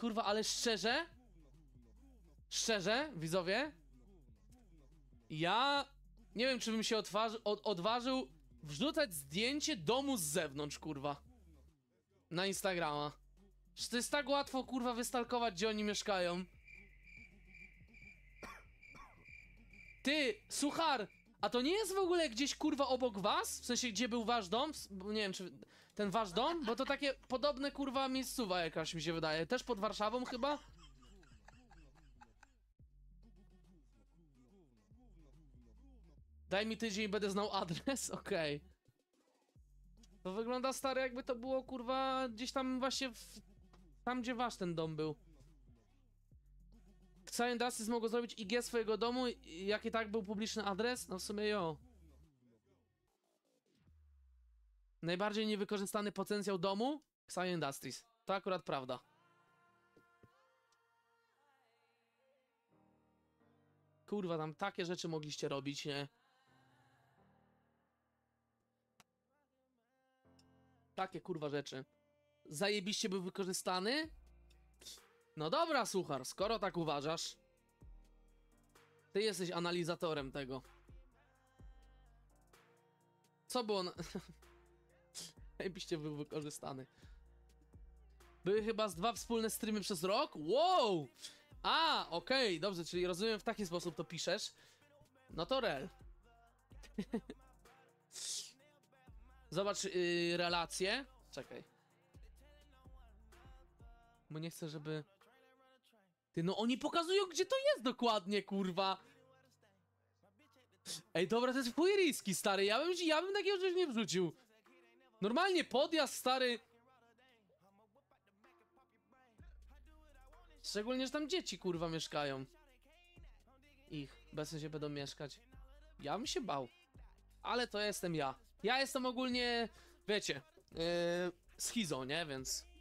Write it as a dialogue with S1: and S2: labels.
S1: kurwa, ale szczerze? Szczerze, widzowie? Ja nie wiem, czy bym się odważył wrzucać zdjęcie domu z zewnątrz, kurwa. Na Instagrama. Że to jest tak łatwo, kurwa, wystalkować, gdzie oni mieszkają. Ty, suchar, a to nie jest w ogóle gdzieś, kurwa, obok was? W sensie, gdzie był wasz dom? Bo nie wiem, czy ten wasz dom? Bo to takie podobne, kurwa, miejscowa jakaś mi się wydaje. Też pod Warszawą chyba? Daj mi tydzień i będę znał adres? Okej. To wygląda, stary, jakby to było, kurwa, gdzieś tam właśnie tam, gdzie wasz ten dom był. Xayo Industries mogło zrobić IG swojego domu, jaki tak był publiczny adres? No w sumie jo. Najbardziej niewykorzystany potencjał domu? Xayo Industries. To akurat prawda. Kurwa, tam takie rzeczy mogliście robić, nie? Takie kurwa rzeczy. Zajebiście był wykorzystany? No dobra, suchar, skoro tak uważasz. Ty jesteś analizatorem tego. Co było na... Zajebiście był wykorzystany. Były chyba z 2 wspólne streamy przez rok? Wow! A, okej, dobrze, czyli rozumiem, w taki sposób to piszesz. No to rel. Zobacz relacje. Czekaj. Bo nie chcę, żeby... Ty, no oni pokazują, gdzie to jest dokładnie, kurwa. Ej, dobra, to jest fuj riski, stary. Ja bym takiego rzeczy nie wrzucił. Normalnie podjazd, stary. Szczególnie, że tam dzieci, kurwa, mieszkają. Ich, bez sensu będą mieszkać. Ja bym się bał. Ale to jestem ja. Ja jestem ogólnie, wiecie, schizo, nie? Więc...